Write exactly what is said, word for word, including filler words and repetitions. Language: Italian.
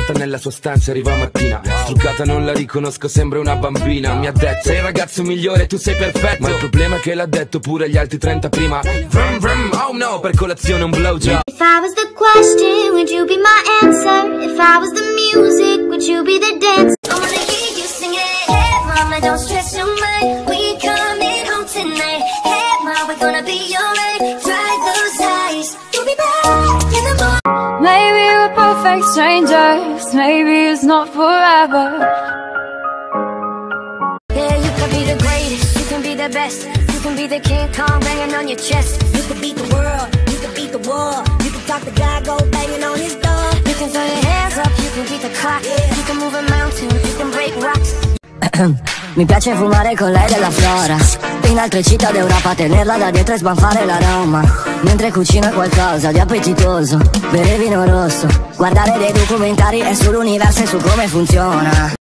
porta nella sua stanza, arriva mattina. Struccata non la riconosco, sembra una bambina. Mi ha detto, sei il ragazzo migliore, tu sei perfetto. Ma il problema è che l'ha detto pure gli altri trenta prima. Vrum vrum, oh no, per colazione un blowjob. If I was the question, would you be my answer? If I was the music, would you be the dance? I wanna hear you sing it. Hey mama, don't stress your mind. We coming home tonight. Hey mama, we're gonna be alright. Dry those eyes, you'll be back in the morning. Maybe we're perfect strangers. Maybe it's not forever. Yeah, you can be the greatest, you can be the best. You can be the King Kong banging on your chest. You can beat the world, you can beat the war. You can talk the guy, go banging on his door. You can throw your hands up, you can beat the clock. You can move a mountain, you can break rocks. Mi piace fumare con lei della flora. In altre città d'Europa tenerla da dietro e sbanfare l'aroma. Mentre cucina qualcosa di appetitoso, bere vino rosso. Guardare dei documentari e sull'universo e su come funziona.